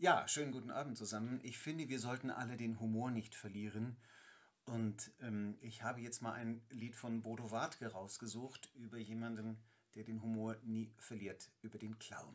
Ja, schönen guten Abend zusammen. Ich finde, wir sollten alle den Humor nicht verlieren. Und ich habe jetzt mal ein Lied von Bodo Wartke rausgesucht über jemanden, der den Humor nie verliert, über den Clown.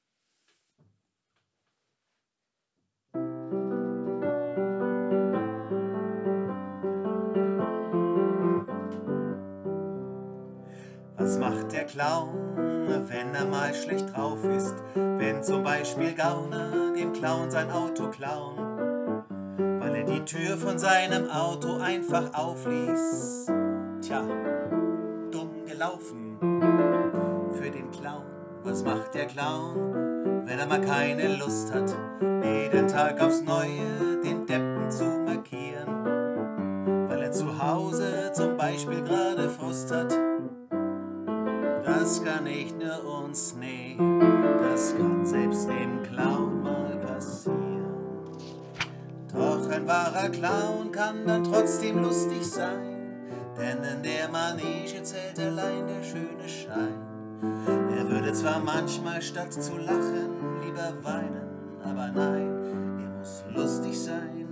Was macht der Clown, wenn er mal schlecht drauf ist? Wenn zum Beispiel Gauner dem Clown sein Auto klauen, weil er die Tür von seinem Auto einfach aufließ. Tja, dumm gelaufen für den Clown. Was macht der Clown, wenn er mal keine Lust hat, jeden Tag aufs Neue den Deppen zu markieren, weil er zu Hause zum Beispiel gerade Frust hat? Das kann nicht nur uns, nee, das kann selbst dem Clown mal passieren. Doch ein wahrer Clown kann dann trotzdem lustig sein, denn in der Manege zählt allein der schöne Schein. Er würde zwar manchmal statt zu lachen lieber weinen, aber nein, er muss lustig sein.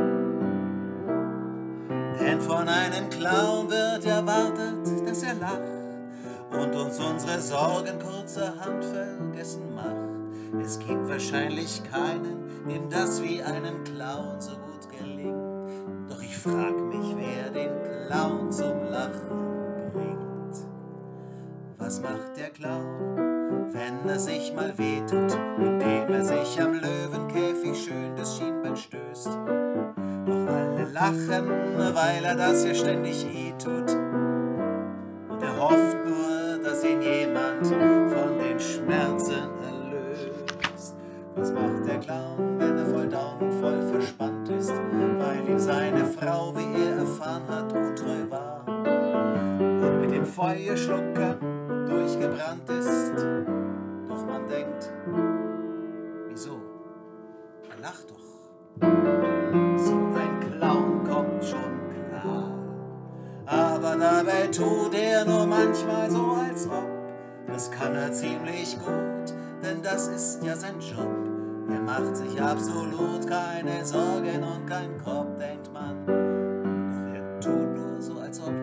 Denn von einem Clown wird erwartet, dass er lacht und uns unsere Sorgen kurzerhand vergessen macht. Es gibt wahrscheinlich keinen, dem das wie einem Clown so gut gelingt. Doch ich frag mich, wer den Clown zum Lachen bringt. Was macht der Clown, wenn er sich mal wehtut, indem er sich am Löwenkäfig schön das Schienbein stößt? Doch alle lachen, weil er das ja ständig tut. Und er hofft nur, dass ihn jemand von den Schmerzen erlöst. Was macht der Clown, wenn er voll down und voll verspannt ist, weil ihm seine Frau, wie er erfahren hat, untreu war und mit dem Feuerschlucker durchgebrannt ist? Doch man denkt, wieso? Er lacht doch. So ein Clown kommt schon klar. Aber dabei tut er nur manchmal so, als ob. Das kann er ziemlich gut, denn das ist ja sein Job. Er macht sich absolut keine Sorgen und kein Kopf, denkt man. Doch er tut nur so, als ob.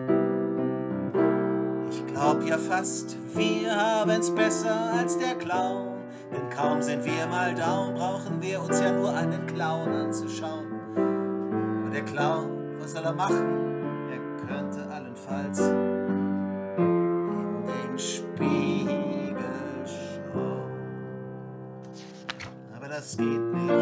Ich glaub ja fast, wir haben's besser als der Clown. Denn kaum sind wir mal down, brauchen wir uns ja nur einen Clown anzuschauen. Aber der Clown, was soll er machen? Er könnte allenfalls in den Spiegel schauen. Aber das geht nicht.